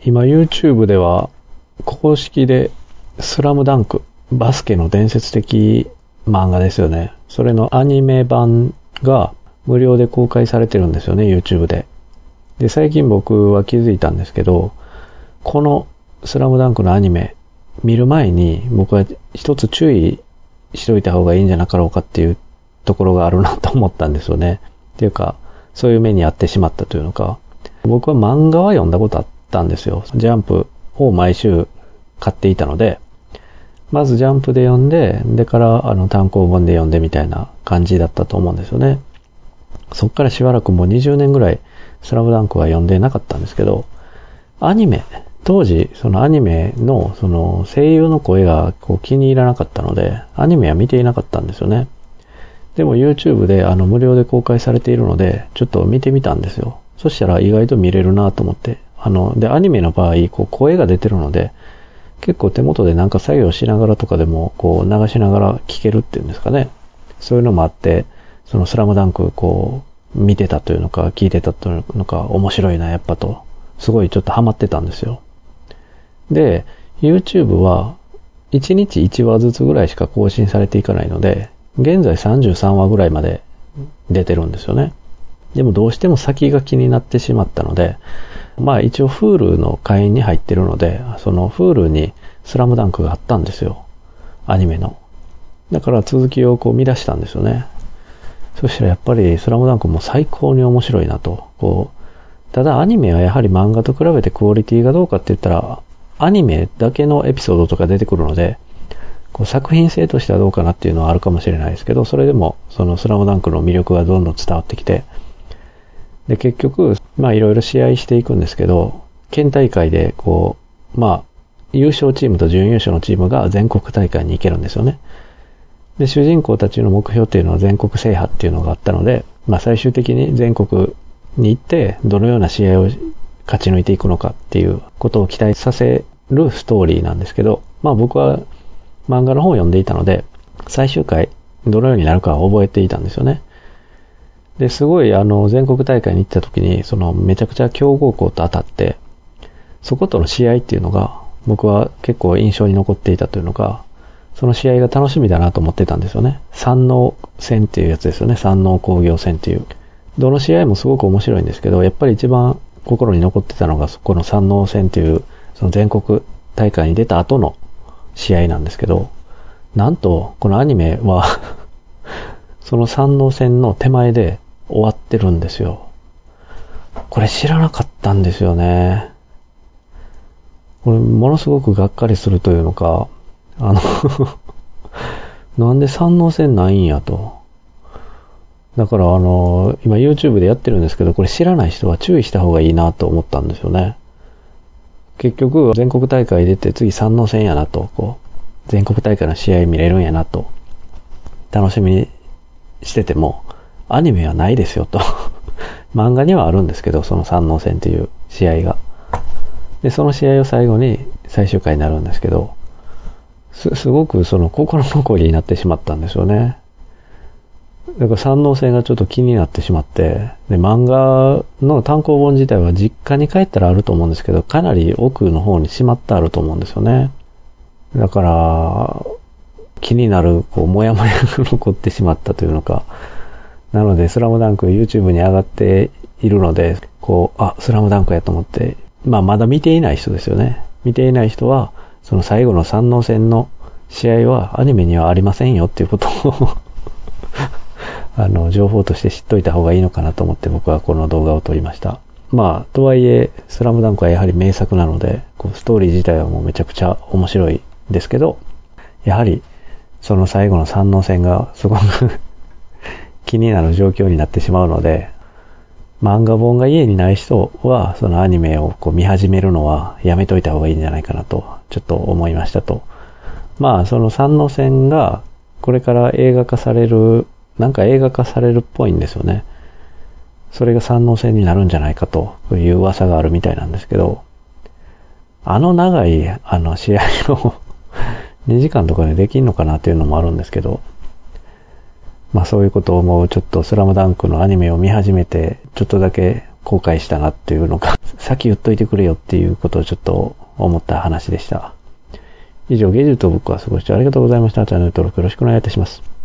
今 YouTube では公式でスラムダンク、バスケの伝説的漫画ですよね。それのアニメ版が無料で公開されてるんですよね、YouTube で。で、最近僕は気づいたんですけど、このスラムダンクのアニメ見る前に僕は一つ注意しといた方がいいんじゃなかろうかっていうところがあるなと思ったんですよね。っていうか、そういう目に遭ってしまったというのか、僕は漫画は読んだことあったんですよ。ジャンプを毎週買っていたので、まずジャンプで読んで、でから単行本で読んでみたいな感じだったと思うんですよね。そっからしばらくもう20年ぐらいスラムダンクは読んでなかったんですけど、アニメ、当時そのアニメのその声優の声が気に入らなかったので、アニメは見ていなかったんですよね。でも YouTube で無料で公開されているので、ちょっと見てみたんですよ。そしたら意外と見れるなと思って。で、アニメの場合、声が出てるので、結構手元でなんか作業しながらとかでも、流しながら聞けるっていうんですかね。そういうのもあって、そのスラムダンク、見てたというのか、聞いてたというのか、面白いな、やっぱと。すごいちょっとハマってたんですよ。で、YouTube は、1日1話ずつぐらいしか更新されていかないので、現在33話ぐらいまで出てるんですよね。でもどうしても先が気になってしまったので、まあ一応 Hulu の会員に入ってるので、その Hulu にスラムダンクがあったんですよ。アニメの。だから続きを見出したんですよね。そしたらやっぱりスラムダンクも最高に面白いなと。ただアニメはやはり漫画と比べてクオリティがどうかって言ったら、アニメだけのエピソードとか出てくるので、作品性としてはどうかなっていうのはあるかもしれないですけど、それでもそのスラムダンクの魅力がどんどん伝わってきて、で結局まあいろいろ試合していくんですけど、県大会でまあ優勝チームと準優勝のチームが全国大会に行けるんですよね。で主人公たちの目標っていうのは全国制覇っていうのがあったので、まあ最終的に全国に行ってどのような試合を勝ち抜いていくのかっていうことを期待させるストーリーなんですけど、まあ僕は漫画の方を読んでいたので、最終回どのようになるかは覚えていたんですよね。で、すごい全国大会に行った時に、めちゃくちゃ強豪校と当たって、そことの試合っていうのが、僕は結構印象に残っていたというのが、その試合が楽しみだなと思ってたんですよね。山王戦っていうやつですよね。山王工業戦っていう。どの試合もすごく面白いんですけど、やっぱり一番心に残ってたのが、この山王戦っていう、その全国大会に出た後の試合なんですけど、なんと、このアニメはその山王戦の手前で終わってるんですよ。これ知らなかったんですよね。これものすごくがっかりするというのか、なんで山王戦ないんやと。だから今 YouTube でやってるんですけど、これ知らない人は注意した方がいいなと思ったんですよね。結局全国大会出て次山王戦やなと、全国大会の試合見れるんやなと楽しみにしてても、アニメはないですよと漫画にはあるんですけど、その山王戦っていう試合が、でその試合を最後に最終回になるんですけど、すごく心残りになってしまったんですよね。だから山王戦がちょっと気になってしまって、で漫画の単行本自体は実家に帰ったらあると思うんですけど、かなり奥の方にしまってあると思うんですよね。だから気になるモヤモヤが残ってしまったというのか、なのでスラムダンク YouTube に上がっているので、スラムダンクやと思って、まだ見ていない人ですよね。見ていない人はその最後の山王戦の試合はアニメにはありませんよっていうことを情報として知っといた方がいいのかなと思って僕はこの動画を撮りました。まあとはいえスラムダンクはやはり名作なので、ストーリー自体はもうめちゃくちゃ面白いですけど、やはりその最後の山王戦がすごく気になる状況になってしまうので、漫画本が家にない人はそのアニメを見始めるのはやめといた方がいいんじゃないかなとちょっと思いましたと。まあその山王戦がこれから映画化される、なんか映画化されるっぽいんですよね。それが山王戦になるんじゃないかという噂があるみたいなんですけど、長い試合を2時間とかでできんのかなっていうのもあるんですけど、まあそういうことを思う、ちょっとスラムダンクのアニメを見始めてちょっとだけ後悔したなっていうのか、先言っといてくれよっていうことをちょっと思った話でした。以上、芸術と僕は過ごしてありがとうございました。チャンネル登録よろしくお願いいたします。